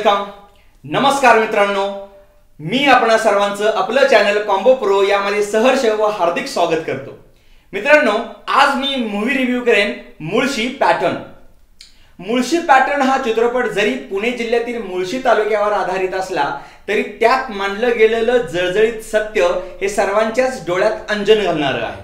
Welcome. नमस्कार मित्रांनो, मी आपणा सर्वांचं आपलं चॅनल कॉम्बो प्रो यामध्ये सहर्ष व हार्दिक स्वागत करतो. मित्रांनो, आज मी मूवी रिव्ह्यू करेन मुळशी पॅटर्न. मुळशी पॅटर्न हा चित्रपट जरी पुणे जिल्ह्यातील मुळशी तालुक्यावर आधारित असला तरी त्यात मांडलं गेलेलं जळजळीत सत्य हे सर्वांच्याच डोळ्यात अंजन घालणारं आहे.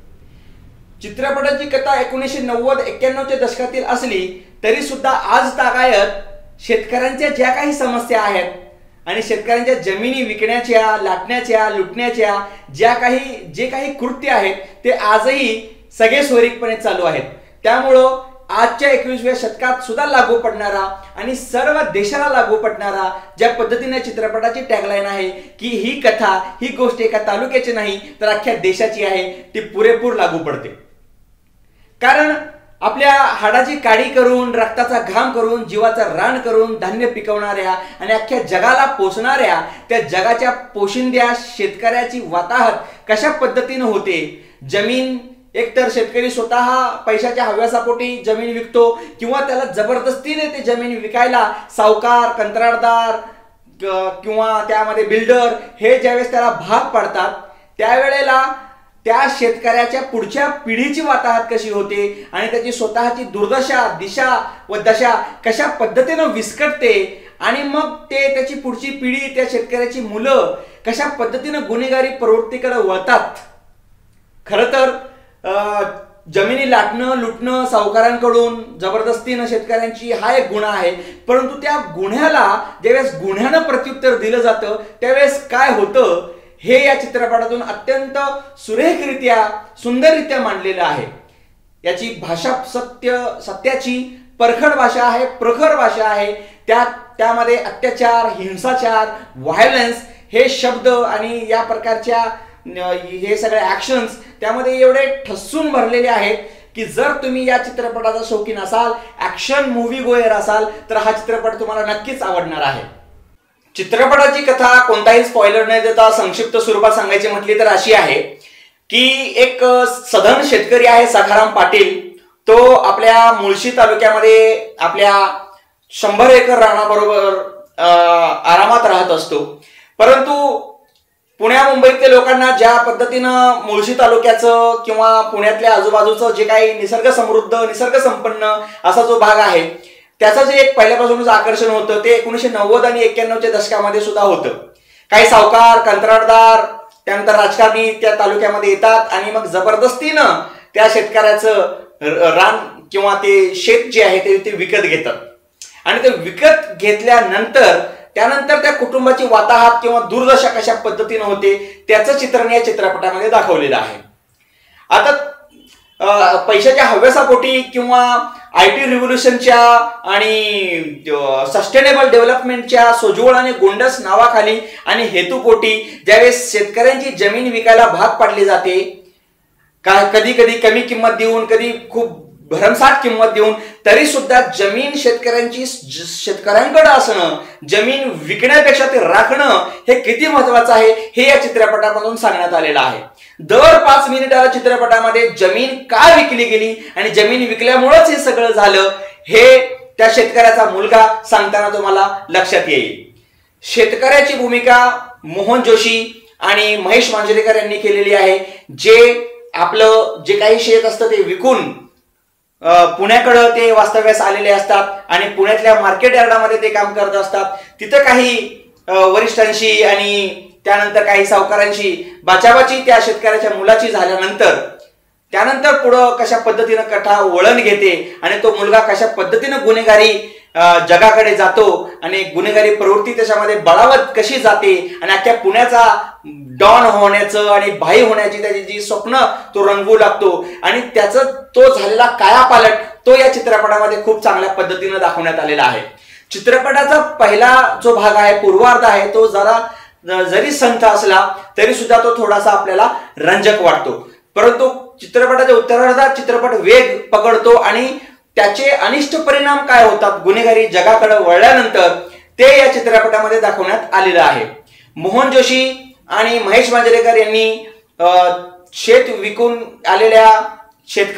चित्रपटाची कथा 1990-91च्या दशकातील असली तरी सुद्धा आज तागायत शेतकऱ्यांच्या ज्या काही समस्या आहेत आणि शेतकऱ्यांच्या जमिनी विकण्याच्या, लाटण्याच्या, लुटण्याच्या जे काही कृत्य आहेत ते आजही सगळे स्वैरिकपणे चालू आहेत. त्यामुळं आजच्या 21व्या शतकात सुद्धा लागू पडणारा आणि सर्व देशाला लागू पडणारा ज्या पद्धतीने चित्रपटाची टॅगलाईन आहे की ही कथा, ही गोष्ट एका तालुक्याची नाही तर अख्ख्या देशाची आहे, ती पुरेपूर लागू पडते. कारण आपल्या हाडाची काडी करून, रक्ताचा घाम करून, जीवाचा रान करून धान्य पिकवणाऱ्या आणि अख्ख्या जगाला पोषणाऱ्या त्या जगाच्या पोशिंद्या शेतकऱ्याची वाताहत कशा पद्धतीने होते. जमीन एकतर शेतकरी स्वतः पैशाच्या हव्यासापोटी जमीन विकतो किंवा त्याला जबरदस्तीने ते जमीन विकायला सावकार, कंत्राटदार किंवा त्यामध्ये बिल्डर हे ज्यावेळेस त्याला भाग पाडतात त्यावेळेला त्या शेतकऱ्याच्या पुढच्या पिढीची वाताहत कशी होते आणि त्याची स्वतःची दुर्दशा, दिशा व दशा कशा पद्धतीने विस्कटते आणि मग ते त्याची पुढची पिढी, त्या शेतकऱ्याची मुलं कशा पद्धतीने गुन्हेगारी प्रवृत्तीकडे वळतात. खरं तर जमिनी लाटणं, लुटणं सावकारांकडून जबरदस्तीनं शेतकऱ्यांची हा एक गुन्हा आहे. परंतु त्या गुन्ह्याला ज्यावेळेस गुन्ह्यानं प्रत्युत्तर दिलं जातं त्यावेळेस काय होतं हे या चित्रपटातून अत्यंत सुरेखरित्या, सुंदररित्या मांडलेलं आहे. याची भाषा सत्याची परखड भाषा आहे, प्रखर भाषा आहे. त्यामध्ये अत्याचार, हिंसाचार, व्हायलन्स हे शब्द आणि या प्रकारच्या हे सगळे ऍक्शन्स त्यामध्ये एवढे ठसून भरलेले आहेत की जर तुम्ही या चित्रपटाचा शौकीन असाल, ऍक्शन मूव्ही गोयर असाल तर हा चित्रपट तुम्हाला नक्कीच आवडणार आहे. चित्रपटाची कथा कोणताही स्पॉइलर न देता संक्षिप्त स्वरूपात सांगायची म्हटली तर अशी आहे की एक सधन शेतकरी आहे सखाराम पाटील. तो आपल्या मुळशी तालुक्यामध्ये आपल्या 100 एकर रानाबरोबर आरामात राहत असतो. परंतु पुण्या मुंबईतल्या लोकांना ज्या पद्धतीनं मुळशी तालुक्याचं किंवा पुण्यातल्या आजूबाजूचं जे काही निसर्ग समृद्ध, निसर्ग संपन्न असा जो भाग आहे त्याचं जे एक पहिल्यापासूनच आकर्षण होतं ते 1990 आणि 91च्या दशकामध्ये सुद्धा होतं. काही सावकार, कंत्राटदार, त्यानंतर राजकारणी त्या तालुक्यामध्ये येतात आणि मग जबरदस्तीनं त्या शेतकऱ्याचं रान किंवा ते शेत जे आहे ते विकत घेतात आणि ते विकत घेतल्यानंतर त्यानंतर त्या कुटुंबाची वाताहत किंवा दुर्दशा कशा पद्धतीनं होते त्याचं चित्रण या चित्रपटामध्ये दाखवलेलं आहे. आता पैशाच्या हव्यासापोटी किंवा IT रिव्होल्युशनच्या आणि सस्टेनेबल डेव्हलपमेंटच्या सोज्वळ आणि गोंडस नावाखाली आणि हेतुपोटी ज्यावेळेस शेतकऱ्यांची जमीन विकायला भाग पाडली जाते, कधी कधी कमी किंमत देऊन, कधी खूप भरमसाठ किंमत देऊन, तरी सुद्धा जमीन शेतकऱ्यांची शेतकऱ्यांकडे असणं, जमीन विकण्यापेक्षा ते राखणं हे किती महत्वाचं आहे हे या चित्रपटामधून सांगण्यात आलेलं आहे. दर 5 मिनिटाला चित्रपटामध्ये जमीन का विकली गेली आणि जमीन विकल्यामुळेच हे सगळं झालं हे त्या शेतकऱ्याचा मुलगा सांगताना तुम्हाला लक्षात येईल. शेतकऱ्याची भूमिका मोहन जोशी आणि महेश मांजरेकर यांनी केलेली आहे. जे आपलं जे काही शेत असतं ते विकून पुण्याकडे ते वास्तव्यास आलेले असतात आणि पुण्यातल्या मार्केट यार्डामध्ये ते काम करत असतात. तिथं काही वरिष्ठांशी आणि त्यानंतर काही सावकारांशी बाचाबाची त्या शेतकऱ्याच्या मुलाची झाल्यानंतर त्यानंतर पुढं कशा पद्धतीनं कथा वळण घेते आणि तो मुलगा कशा पद्धतीनं गुन्हेगारी जगाकडे जातो आणि गुन्हेगारी प्रवृत्ती त्याच्यामध्ये बळावत कशी जाते आणि अख्ख्या पुण्याचा डॉन होण्याचं आणि भाई होण्याची त्याची जी स्वप्न तो रंगवू लागतो आणि त्याचं तो झालेला कायापालट तो या चित्रपटामध्ये खूप चांगल्या पद्धतीनं दाखवण्यात आलेला आहे. चित्रपटाचा पहिला जो भाग आहे, पूर्वार्ध आहे, तो जरी संथ असला तरी सुद्धा तो थोडासा आपल्याला रंजक वाटतो. परंतु चित्रपटाच्या उत्तरार्धात चित्रपट वेग पकडतो आणि त्याचे अनिष्ट परिणाम काय होतात गुन्हेगारी जगाकडे वळल्यानंतर ते या चित्रपटामध्ये दाखवण्यात आलेलं आहे. मोहन जोशी आणि महेश मांजरेकर यांनी शेत विकून आलेल्या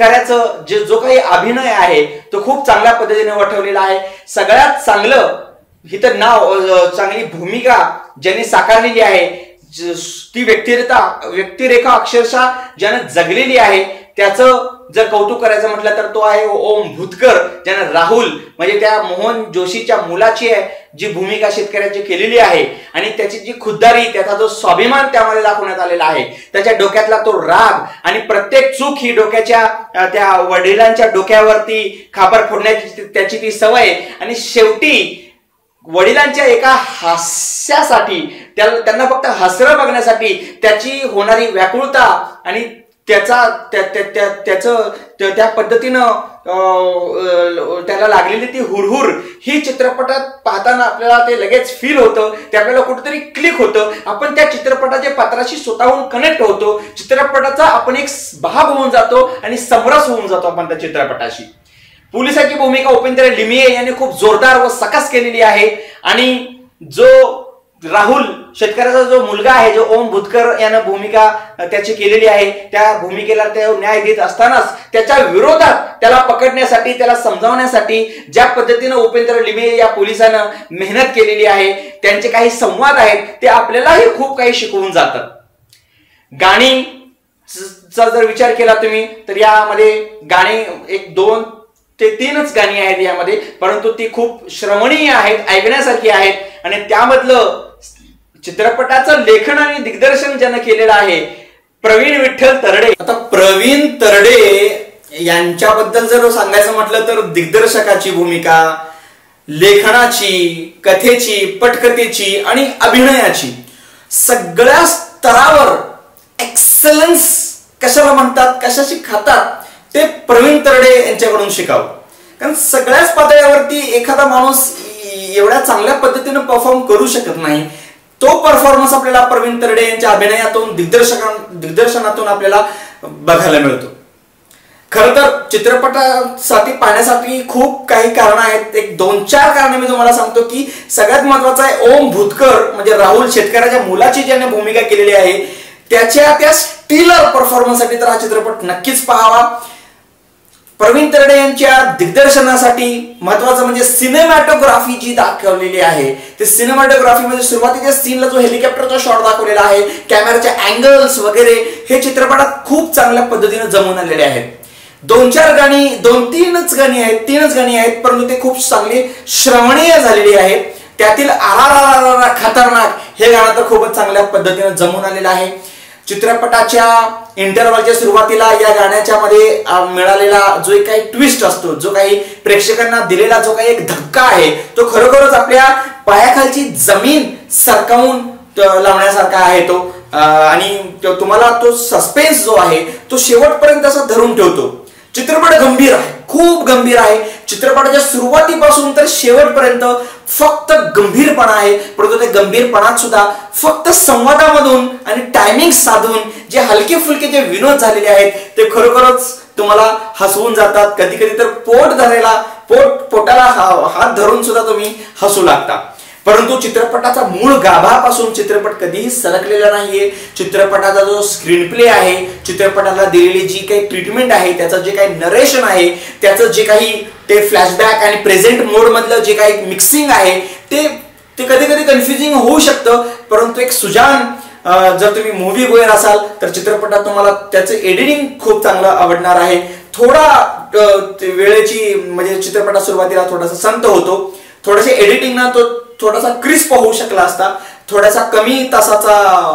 शेतकऱ्याचं जो काही अभिनय आहे तो खूप चांगल्या पद्धतीने वठवलेला आहे. सगळ्यात चांगलं ही तर चांगली भूमिका ज्यांनी साकारलेली आहे, ती व्यक्तिरेखा अक्षरशः ज्यानं जगलेली आहे, त्याचं जर कौतुक करायचं म्हटलं तर तो आहे ओम भूतकर, ज्यानं राहुल म्हणजे त्या मोहन जोशीच्या मुलाची जी भूमिका शेतकऱ्याची केलेली आहे आणि त्याची जी खुद्दारी, त्याचा जो स्वाभिमान त्यामध्ये दाखवण्यात आलेला आहे, त्याच्या डोक्यातला तो राग आणि प्रत्येक चूक ही डोक्याच्या त्या वडिलांच्या डोक्यावरती खापर फोडण्याची त्याची ती सवय, आणि शेवटी वडिलांच्या एका हास्यासाठी, त्यांना फक्त हसरं बघण्यासाठी त्याची होणारी व्याकुळता आणि त्या पद्धतीनं त्याला लागलेली ती हुरहुर, ही चित्रपटात पाहताना आपल्याला ते लगेच फील होतं, ते आपल्याला कुठेतरी क्लिक होतं, आपण त्या चित्रपटाच्या पात्राशी स्वतःहून कनेक्ट होतो, चित्रपटाचा आपण एक भाग होऊन जातो आणि समरस होऊन जातो आपण त्या चित्रपटाशी. पोलिसाची भूमिका उपेंद्र लिमये यांनी खूप जोरदार व सकस केलेली आहे, आणि जो राहुल शेतकऱ्याचा जो मुलगा आहे, जो ओम भूतकर यानं भूमिका त्याची केलेली आहे, त्या भूमिकेला ते न्याय देत असतानाच त्याच्या विरोधात त्याला पकडण्यासाठी, त्याला समजावण्यासाठी ज्या पद्धतीनं उपेंद्र लिमये या पोलिसानं मेहनत केलेली आहे, त्यांचे काही संवाद आहेत ते आपल्यालाही खूप काही शिकवून जातात. गाणीचा जर विचार केला तुम्ही तर यामध्ये गाणी 1, 2 ते 3च गाणी आहेत यामध्ये, परंतु ती खूप श्रवणीय आहेत, ऐकण्यासारखी आहेत, आणि त्यामधलं चित्रपटाचं लेखन आणि दिग्दर्शन ज्यानं केलेलं आहे प्रवीण विठ्ठल तरडे. आता प्रवीण तरडे यांच्याबद्दल जर सांगायचं म्हटलं तर दिग्दर्शकाची भूमिका, लेखनाची, कथेची, पटकथेची आणि अभिनयाची सगळ्या स्तरावर एक्सलन्स कशाला म्हणतात, कशाशी खातात, ते प्रवीण तरडे यांच्याकडून शिकावं. कारण सगळ्याच पातळ्यावरती एखादा माणूस एवढ्या चांगल्या पद्धतीने परफॉर्म करू शकत नाही. तो परफॉर्मन्स आपल्याला प्रवीण तरडे यांच्या अभिनयातून, दिग्दर्शनातून आपल्याला बघायला मिळतो. खरं तर चित्रपटासाठी पाहण्यासाठी खूप काही कारण आहेत. 1-2-4 कारणे मी तुम्हाला सांगतो की सगळ्यात महत्वाचं आहे ओम भूतकर म्हणजे राहुल शेतकऱ्याच्या मुलाची ज्याने भूमिका केलेली आहे, त्याच्या त्या स्टिलर परफॉर्मन्ससाठी तर हा चित्रपट नक्कीच पाहावा. प्रवीण तरडे यांच्या दिग्दर्शनासाठी महत्वाचं म्हणजे सिनेमॅटोग्राफी जी दाखवलेली आहे, ते सिनेमॅटोग्राफी म्हणजे सुरुवातीच्या सीनला जो हेलिकॉप्टरचा शॉट दाखवलेला आहे, कॅमेराचे अँगल्स वगैरे हे चित्रपटात खूप चांगल्या पद्धतीने जमून आलेले आहेत. 2-4 गाणी, 2-3च गाणी आहेत, परंतु ते खूप चांगली श्रवणीय झालेली आहेत. त्यातील आरा खतरनाक हे गाणं तर खूपच चांगल्या पद्धतीने जमून आलेलं आहे. चित्रपटाच्या इंटरव्हलच्या सुरुवातीला या गाण्याच्या मध्ये मिळालेला जो काही ट्विस्ट असतो, जो काही प्रेक्षकांना दिलेला जो काही एक धक्का आहे, तो खरोखरच आपल्या पायाखालची जमीन सरकवून लावण्यासारखा आहे तो, आणि तुम्हाला तो सस्पेन्स जो आहे तो शेवटपर्यंत असा धरून ठेवतो. चित्रपट गंभीर आहे, खूप गंभीर आहे. चित्रपटाच्या सुरुवातीपासून तर शेवटपर्यंत फक्त गंभीरपणा आहे, परंतु ते गंभीरपणात सुद्धा फक्त संवादामधून आणि टायमिंग साधून जे हलके फुलके जे विनोद झालेले आहेत ते खरोखरच तुम्हाला हसवून जातात. कधी कधी तर पोटाला हात धरून सुद्धा तुम्ही हसू लागता. परंतु चित्रपटाचा मूळ गाभापासून चित्रपट कधीही सरकलेला नाहीये. चित्रपटाचा जो स्क्रीन प्ले आहे, चित्रपटाला दिलेली जी काही ट्रीटमेंट आहे, त्याचं जे काही नरेशन आहे, त्याचं जे काही ते फ्लॅशबॅक आणि प्रेझेंट मोड मधलं जे काही मिक्सिंग आहे ते कधी कधी कन्फ्युजिंग होऊ शकतं. परंतु एक सुजान जर तुम्ही मूव्ही गोयर असाल तर चित्रपटात तुम्हाला त्याचं एडिटिंग खूप चांगलं आवडणार आहे. थोडा वेळेची म्हणजे चित्रपटात सुरुवातीला थोडासा संत होतो, थोडेसे एडिटिंग ना तो थोडासा क्रिस्प होऊ शकला असता. थोडासा कमी तासाचा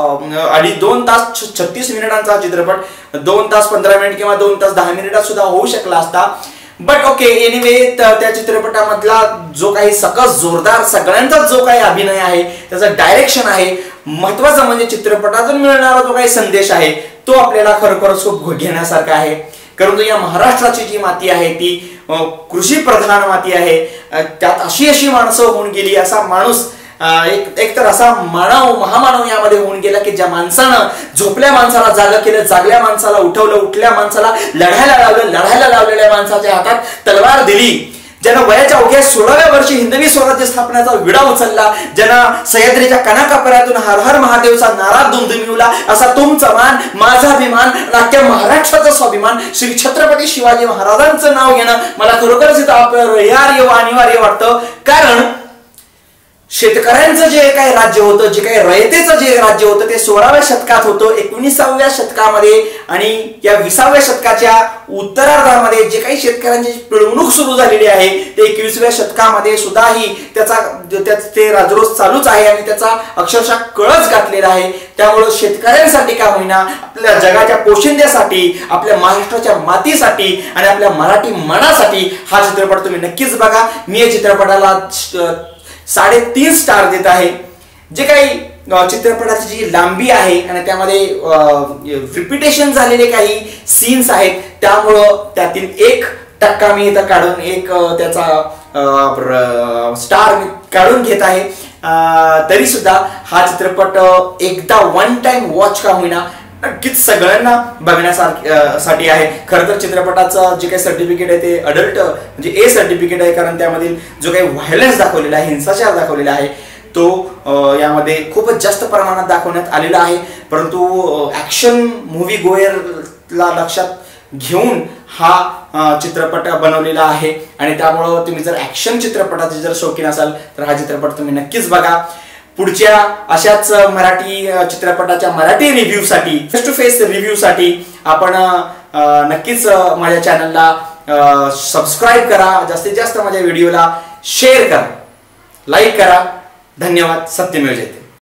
2 तास 36 मिनिटांचा चित्रपट 2 तास 15 मिनिट किंवा 2 तास 10 मिनिटात सुद्धा होऊ शकला असता. बट ओके, एनिवे त्या चित्रपटामधला जो काही सकस जोरदार सगळ्यांचा जो काही अभिनय आहे, त्याचं डायरेक्शन आहे, महत्वाचं म्हणजे चित्रपटातून मिळणारा जो काही संदेश आहे तो आपल्याला खरोखरच खूप घेण्यासारखा आहे. कारण या महाराष्ट्राची जी माती आहे ती कृषी प्रधान माती आहे. त्यात अशी माणसं होऊन गेली, असा माणूस एक तर असा महामानव यामध्ये होऊन गेला की ज्या माणसानं झोपल्या माणसाला जागा केलं, जागल्या माणसाला उठवलं, उठल्या माणसाला लढायला लावलं, लढायला लावलेल्या माणसाच्या हातात तलवार दिली, ज्यानं वयाच्या अवघ्या 16व्या वर्षी हिंदवी स्वराज्य स्थापनेचा विडा उचलला, ज्यानं सह्याद्रीच्या कानाकोपऱ्यातून हर हर महादेवचा नारा दुमदुमिवला, असा तुमचा मान, माझा अभिमान, अख्ख्या महाराष्ट्राचा स्वाभिमान श्री छत्रपती शिवाजी महाराजांचं नाव घेणं मला खरोखरच इथं अनिवार्य वाटतं. कारण शेतकऱ्यांचं जे काही राज्य होतं, जे काही रयतेचं जे राज्य होतं ते 16व्या शतकात होतं. 19व्या शतकामध्ये आणि या 20व्या शतकाच्या उत्तरार्धामध्ये जे काही शेतकऱ्यांची पिळवणूक सुरू झालेली आहे ते 21व्या शतकामध्ये सुद्धाही ते राजरोस चालूच आहे आणि त्याचा अक्षरशः कळस घातलेला आहे. त्यामुळे शेतकऱ्यांसाठी का होईना, आपल्या जगाच्या पोशिंद्यासाठी, आपल्या महाराष्ट्राच्या मातीसाठी आणि आपल्या मराठी मनासाठी हा चित्रपट तुम्ही नक्कीच बघा. मी या चित्रपटाला 3.5 स्टार देत आहे. जे काही चित्रपटाची जी लांबी आहे आणि त्यामध्ये रिपिटेशन झालेले काही सीन्स आहेत त्यामुळं त्यातील 1% मी इथं काढून त्याचा स्टार मी काढून घेत आहे. तरी सुद्धा हा चित्रपट एकदा वन टाइम वॉच का होईना नक्कीच सगळ्यांना बघण्यासाठी आहे. खरं तर चित्रपटाचं जे काही सर्टिफिकेट आहे ते अडल्ट म्हणजे ए सर्टिफिकेट आहे, कारण त्यामधील जो काही व्हायलन्स दाखवलेला आहे, हिंसाचार दाखवलेला आहे तो यामध्ये खूपच जास्त प्रमाणात दाखवण्यात आलेला आहे. परंतु ॲक्शन मूव्ही गोयरला लक्षात घेऊन हा चित्रपट बनवलेला आहे आणि त्यामुळं तुम्ही जर ॲक्शन चित्रपटाचे जर शौकीन असाल तर हा चित्रपट तुम्ही नक्कीच बघा. पुढच्या अशाच मराठी चित्रपटाच्या मराठी रिव्ह्यूसाठी, फेस टू फेस रिव्ह्यूसाठी आपण नक्कीच माझ्या चॅनलला सबस्क्राईब करा, जास्तीत जास्त माझ्या व्हिडिओला शेअर करा, लाईक करा. धन्यवाद. सत्यमेव जयते.